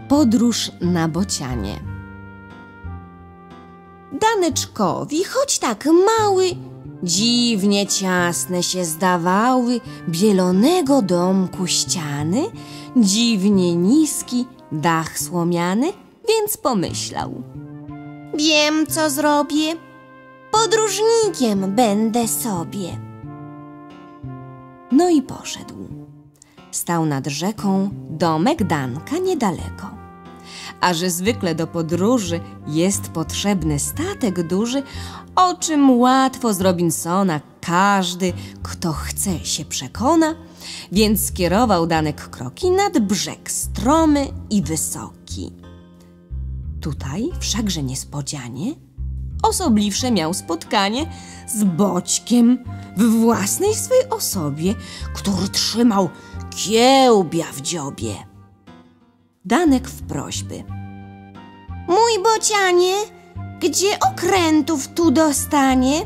Podróż na bocianie. Daneczkowi, choć tak mały, dziwnie ciasne się zdawały bielonego domku ściany, dziwnie niski dach słomiany, więc pomyślał: wiem, co zrobię, podróżnikiem będę sobie. No i poszedł. Stał nad rzeką domek Danka niedaleko. A że zwykle do podróży jest potrzebny statek duży, o czym łatwo z Robinsona każdy, kto chce, się przekona, więc skierował Danek kroki nad brzeg stromy i wysoki. Tutaj wszakże niespodzianie osobliwsze miał spotkanie z Boćkiem w własnej swej osobie, który trzymał kiełbia w dziobie. Danek w prośby: mój bocianie, gdzie okrętów tu dostanie?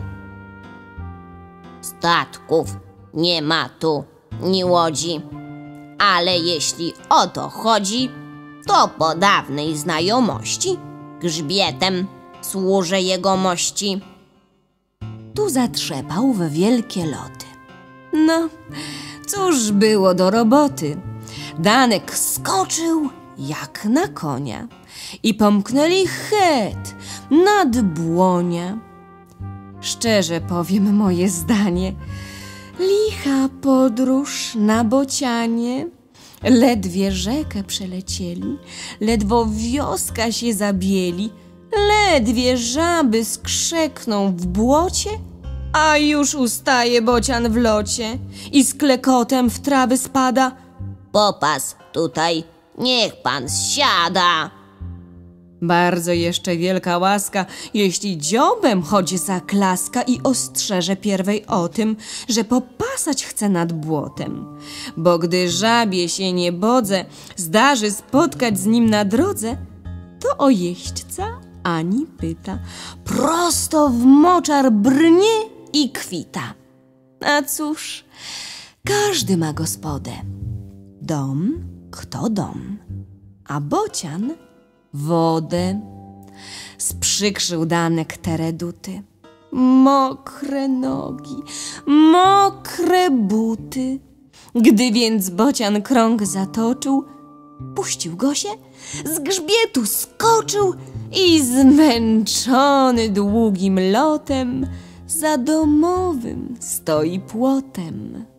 Statków nie ma tu, ni łodzi, ale jeśli o to chodzi, to po dawnej znajomości grzbietem służę jegomości. Tu zatrzepał w wielkie loty. No, cóż było do roboty. Danek skoczył jak na konia i pomknęli het nad błonia. Szczerze powiem moje zdanie, licha podróż na bocianie. Ledwie rzekę przelecieli, ledwo wioska się zabieli, ledwie żaby skrzekną w błocie, a już ustaje bocian w locie i z klekotem w trawy spada. Popas tutaj, niech pan zsiada. Bardzo jeszcze wielka łaska, jeśli dziobem choć zaklaska i ostrzeże pierwej o tym, że popasać chce nad błotem. Bo gdy żabie się niebodze zdarzy spotkać z nim na drodze, to o jeźdźca ani pyta, prosto w moczar brnie i kwita. A cóż, każdy ma gospodę. Dom, kto dom, a bocian wodę. Sprzykrzył Danek te reduty. Mokre nogi, mokre buty. Gdy więc bocian krąg zatoczył, puścił go się, z grzbietu skoczył i zmęczony długim lotem za domowym stoi płotem.